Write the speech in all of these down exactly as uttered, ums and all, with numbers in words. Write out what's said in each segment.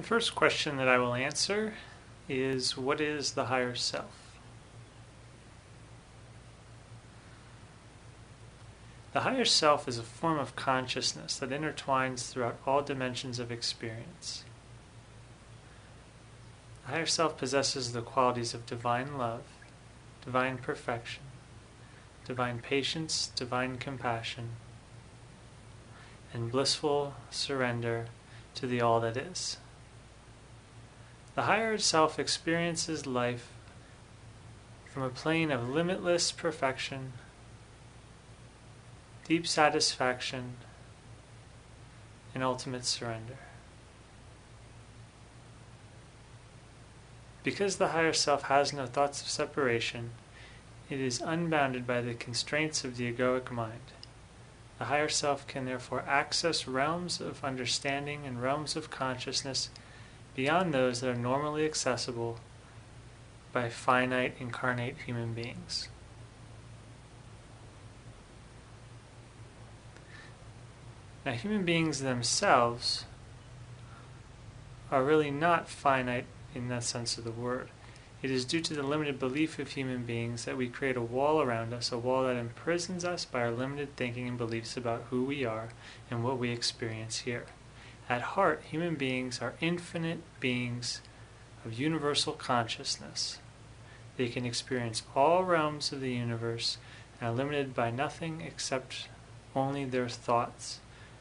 The first question that I will answer is, what is the higher self? The higher self is a form of consciousness that intertwines throughout all dimensions of experience. The higher self possesses the qualities of divine love, divine perfection, divine patience, divine compassion, and blissful surrender to the all that is. The higher self experiences life from a plane of limitless perfection, deep satisfaction, and ultimate surrender. Because the higher self has no thoughts of separation, it is unbounded by the constraints of the egoic mind. The higher self can therefore access realms of understanding and realms of consciousness beyond those that are normally accessible by finite incarnate human beings. Now, human beings themselves are really not finite in that sense of the word. It is due to the limited belief of human beings that we create a wall around us, a wall that imprisons us by our limited thinking and beliefs about who we are and what we experience here. At heart, human beings are infinite beings of universal consciousness. They can experience all realms of the universe and are limited by nothing except only their thoughts.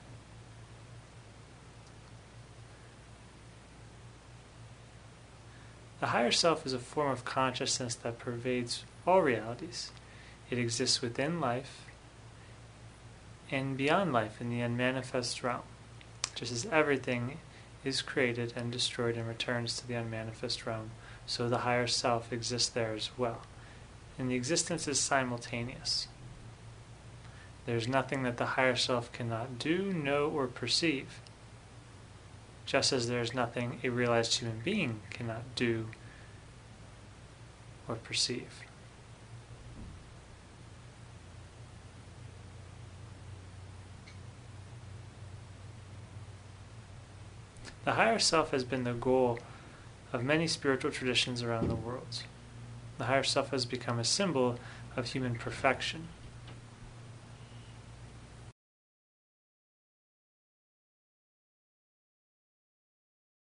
The higher self is a form of consciousness that pervades all realities. It exists within life and beyond life in the unmanifest realm, just as everything is created and destroyed and returns to the unmanifest realm, so the higher self exists there as well. And the existence is simultaneous. There is nothing that the higher self cannot do, know, or perceive, just as there is nothing a realized human being cannot do or perceive. The higher self has been the goal of many spiritual traditions around the world. The higher self has become a symbol of human perfection.